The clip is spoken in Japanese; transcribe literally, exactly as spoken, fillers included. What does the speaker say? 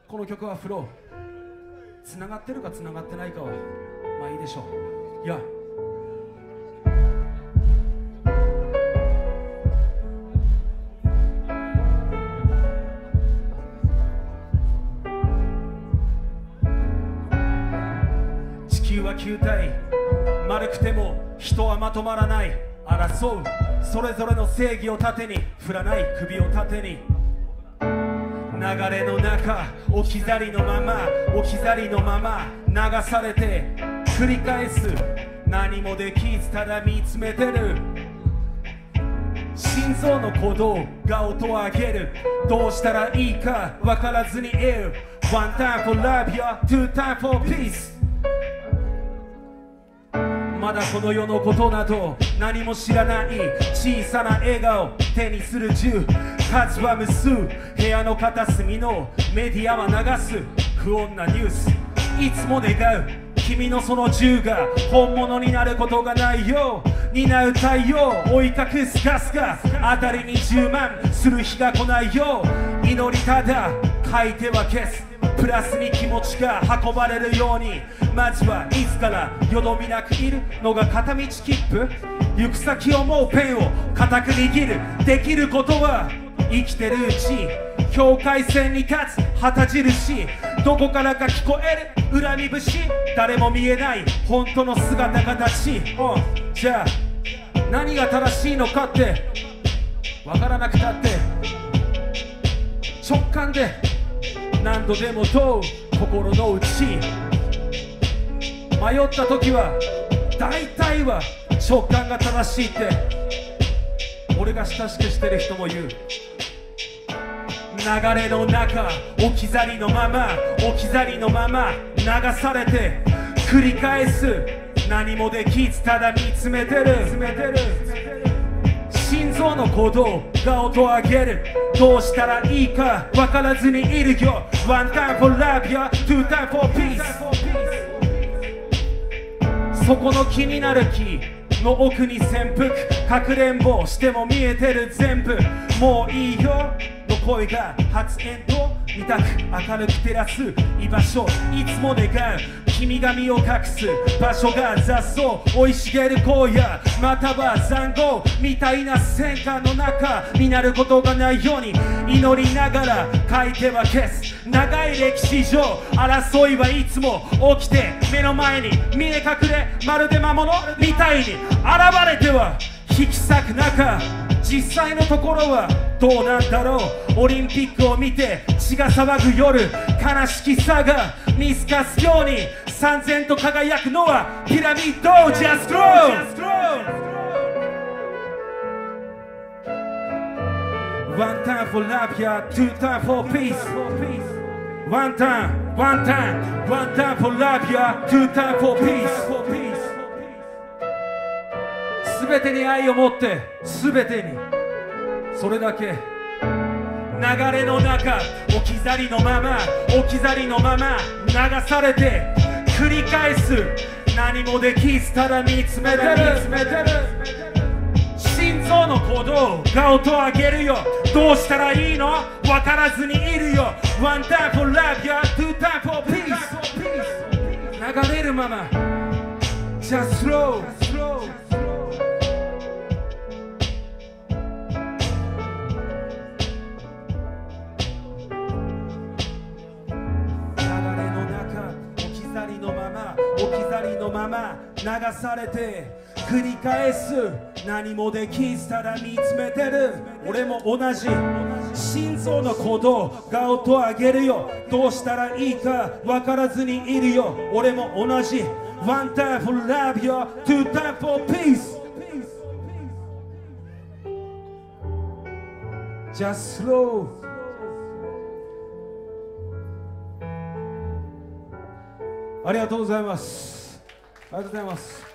この曲はフローつながってるかつながってないかはまあいいでしょう。いや地球は球体丸くても人はまとまらない。争うそれぞれの正義を盾に振らない首を盾に流れの中置き去りのまま置き去りのまま流されて繰り返す。何もできずただ見つめてる。心臓の鼓動が音を上げる。どうしたらいいか分からずにいる。 One time for love ya two time for peace。まだこの世のことなど何も知らない小さな笑顔手にする銃数は無数。部屋の片隅のメディアは流す不穏なニュース。いつも願う君のその銃が本物になることがないよう担う太陽追い隠すガスが辺りに充満する日が来ないよう祈りただ書いては消す。プラスに気持ちが運ばれるようにまずは自らよどみなくいるのが片道切符。行く先を思うペンを固く握る。できることは生きてるうち境界線に立つ旗印。どこからか聞こえる恨み節。誰も見えない本当の姿形。おじゃあ何が正しいのかってわからなくたって直感で何度でも問う心の内。迷った時は大体は直感が正しいって俺が親しくしてる人も言う。流れの中置き去りのまま置き去りのまま流されて繰り返す。何もできずただ見つめてる。心臓の鼓動が音を上げる。どうしたらいいか分からずにいるよ。 One time for love ya two time for peace。 そこの気になる木の奥に潜伏かくれんぼしても見えてる全部。もういいよの声が発煙と見たく明るく照らす居場所。いつも願う君が身を隠す場所が雑草生い茂る荒野または塹壕みたいな戦火の中になることがないように祈りながら書いては消す。長い歴史上争いはいつも起きて目の前に見え隠れまるで魔物みたいに現れては引き裂く中実際のところはどうなんだろう。オリンピックを見て血が騒ぐ夜悲しきさが見透かすように燦然と輝くのはピラミッド Just Grow。 One time for love ya two time for peace。 One time one time one time for love ya two time for peace。すべてに愛を持ってすべてにそれだけ。流れの中置き去りのまま置き去りのまま流されて繰り返す。何もできずただ見つめてる。心臓の鼓動が音を上げるよ。どうしたらいいの分からずにいるよ。 One time for love ya two time for peace。 流れるまま Just slow。置き去りのまま流されて繰り返す。何もできずただ見つめてる。俺も同じ心臓の鼓動が音を上げるよ。どうしたらいいか分からずにいるよ。俺も同じ One time for love ya two time for peace。 Just slow。ありがとうございます。ありがとうございます。